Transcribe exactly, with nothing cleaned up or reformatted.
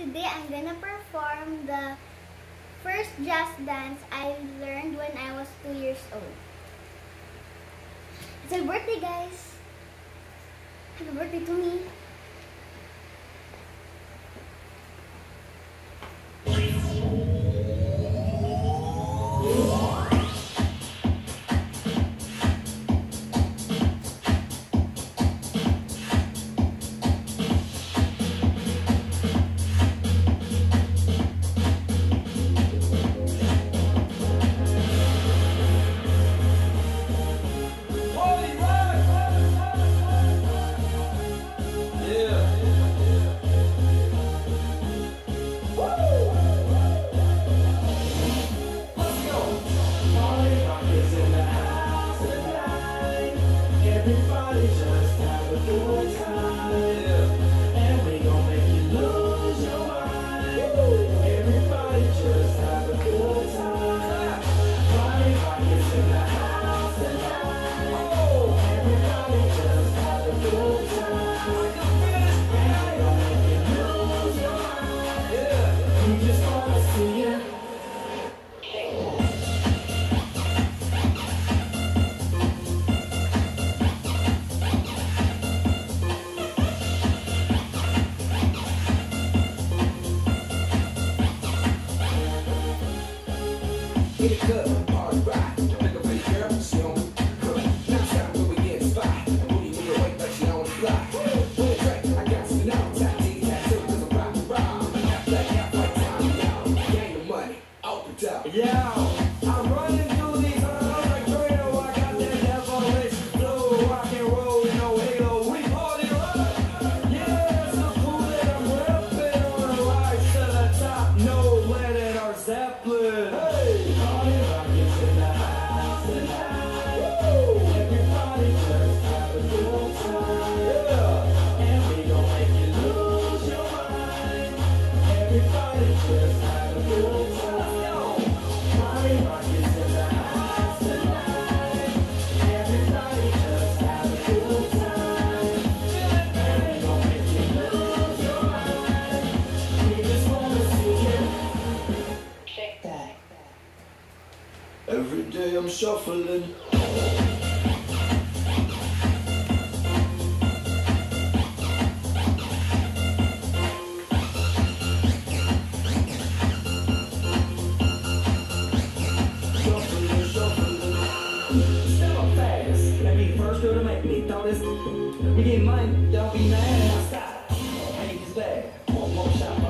today I'm gonna perform the first jazz dance I learned when I was two years old. It's my birthday, guys. Happy birthday to me. Everybody just have a good time, and we gon' make you lose your mind. Everybody just have a good time. Party rockers in the house tonight. Everybody just have a good time, and we gon' make you lose your mind. We just wanna see you. Get it good, party rock. Make a pretty girl, she on me. Now it's time when we get spot. Booty me awake like she on the fly. With a drink, I got to know. Tap D, tattoo, cause I'm rock and roll. Half black, half white, time now. Gang of money, open up. Yeah, I'm running through these halls like Trino. I got that devilish flow. Rock and roll, no halo. We party rock. Yeah, it's so cool that I'm rapping on a rise to the top. No lead in our Zeppelin. Hey, party rockers in the house tonight. Everybody just have a good time. Yeah, and we gon' make you lose your mind. Everybody just have a good time. Party rockers in the house tonight. Everybody just have a good time, and we gon' make you lose your mind. We just wanna see you shake that. Every day I'm shuffling. Shuffling, shuffling. Step up fast. That be the first girl to make me throw this. We get money, don't be mad. Stop. Hate is bad. One more shot.